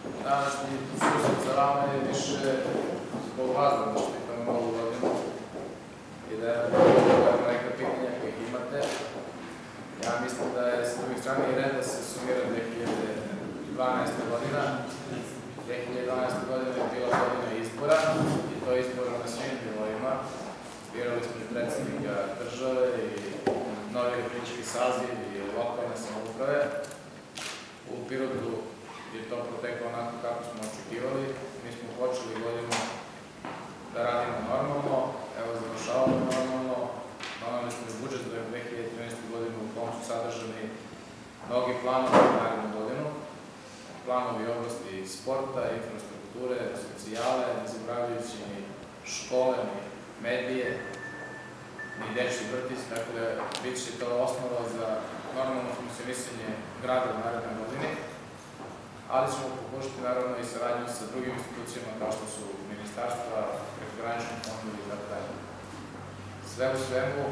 Današnji susret sa vama je više zbog vas da čestitamo novu godinu i da odgovorimo neka pitanja koje imate. Ja mislim da je s druge strane i red da se sumira 2012. godina. 2012. godina je bila godina izbora i to je izbora na svim nivoima. Birali smo i predsjednika države i novi republički saziv i lokalne samouprave. U Pirotu je to proteklo onako kako smo očekivali. Mi smo počeli godinu da radimo normalno, evo završavamo normalno. Donali smo i budžet za 2013. godinu u kom su sadržani mnogi planovi za narednu godinu. Planovi oblasti sporta, infrastrukture, socijale, ne zaboravljajući ni škole, ni medije, ni dečji vrtić, tako da bit će to osnova za normalno funkcionisanje grada u narednoj godini, ali ćemo pokušati naravno i saradnju sa drugim institucijama kao što su ministarstva, prekogranični fondovi i tako dalje. Sve u svemu,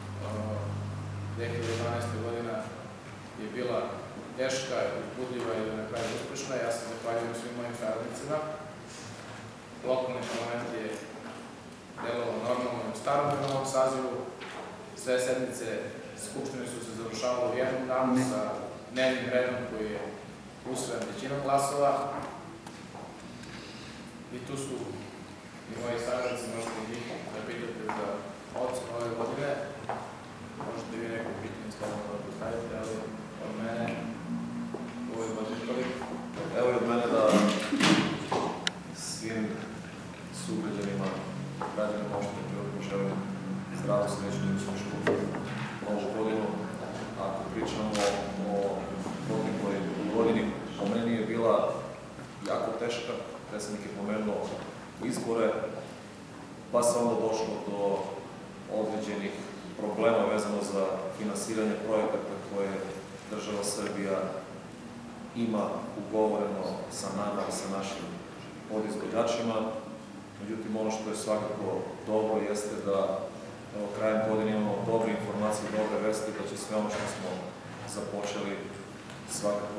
2012. godina je bila teška, budljiva i na kraju uspešna. Ja se zahvaljujem svim mojim saradnicima. Lokalni parlament je delovao normalno u starom i novom sazivu. Sve sednice Skupštine su se završavale u jednom danu sa dnevnim redom koji je usvojen većinom glasova. I tu su i moji saradnici, možete i njih da pitate za ocenu ove godine. Možete vi neko pitanje slobodno da postavite, ali od mene u ovoj godini koliko? Evo i od mene da svim sugrađanima, građanima opštine Pirot želim zdravu, srećnu i uspešku novu godinu. Ako pričamo o protekloj godini, po meni je bila jako teška. Predsednik je pomenuo izbore, pa se onda došlo do određenih problema vezano za finansiranje projekata koje država Srbija ima ugovoreno sa nama i sa našim podizvođačima. Međutim, ono što je svakako dobro jeste da krajem godine imamo dobre informacije, dobre vesti, da će sve ono što smo započeli svakako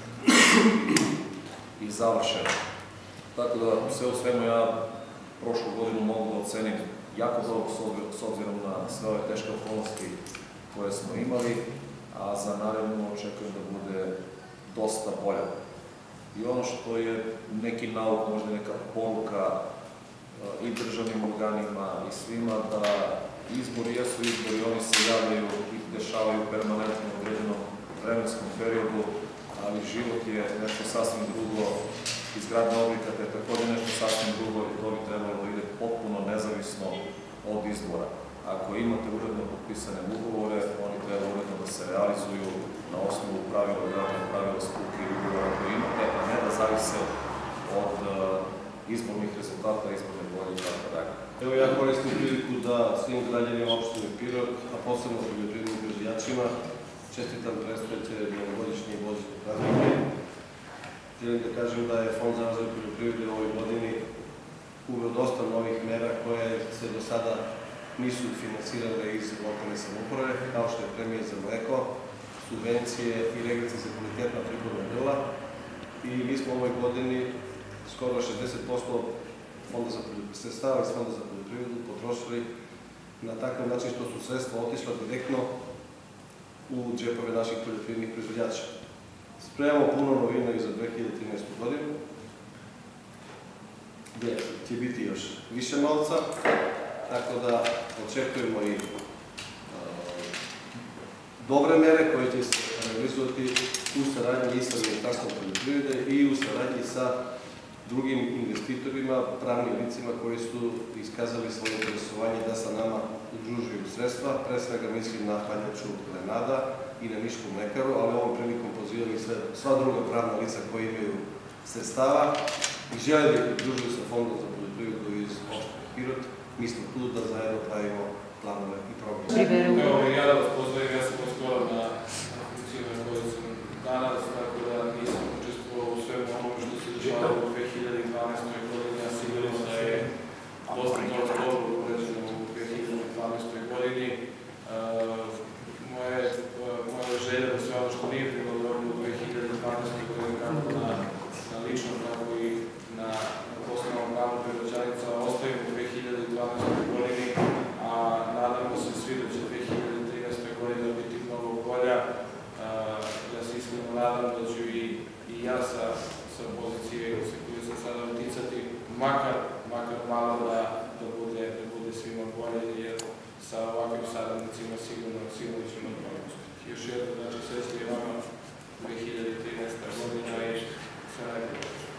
i završeno. Tako da, sve u svemu, ja prošlu godinu mogu da ocenim jako dobro s obzirom na sve ove teške okolnosti koje smo imali, a za narednu očekujem da bude dosta bolja. I ono što je neki nauk, možda neka poruka i državnim organima i svima, da izbori jesu izbori, oni se javljaju i dešavaju permanentno u određenom vremenskom periodu, ali život je nešto sasvim drugo, izgradnja objekata je također nešto sasvim drugo i to bi trebalo da ide potpuno nezavisno od izbora. Ako imate uredno potpisane ugovore, oni treba uredno da se realizuju na osnovu pravila grada, pravila struke i ugovora koje imate, a ne da zavise od izbornih rezultata, izborne volje i tako dalje. Evo ja koristim priliku da svim građanima opštine Pirot, a posebno poljoprivrednim proizvođačima, čestitam predstojeće novogodišnje i božićne praznike. Želim da kažem da je Fond za razvoj poljoprivrede u ovoj godini uveo dosta novih mera koje se do sada nisu finansirane iz lokalne samouprave, kao što je premija za mleko, subvencije i regresi za kvalitetna prihodna grla. I mi smo u ovoj godini skoro 60% sredstava iz Fonda za poljoprivredu potrošili na takav način što su sredstva otišla direktno u džepove naših poljoprivrednih proizvođača. Spremamo puno novina i za 2013. godinu, gde će biti još više novca, tako da očekujemo i dobre mere koje će se realizovati u saradnji i sa Ministarstvom poljoprivrede i u saradnji sa drugim investitorima, pravnim licima koji su iskazali svoje interesovanje da sa nama udružuju sredstva. Pre svega mislim na hladnjaču Lenada i na Nišku mlekaru, ali ovom prilikom pozivam i sva druga pravna lica koji imaju sredstava i žele da udružuju sa Fondom za poljoprivredu iz opštine Pirot. Mi smo tu da zajedno pravimo planove i programe. Evo, ja da vas pozdravim, ja sam skoro na funkcijama koje sam danas, tako da nisam učestvovao u svemu onome što se dešavalo u 2012. godini. Ja siguran da je dosta dobro urađeno u 2012. godini. Moja želja da sve ono što nije bilo dobro u 2012. godini, kako na ličnom sa pozicije sa koju se sada uticati, makar malo da bude svima bolje, jer sa ovakvim saradnicima sigurno ćemo dobro uspjeti. Još jedno, znači, sve je vama 2013. godina i sve najbolje.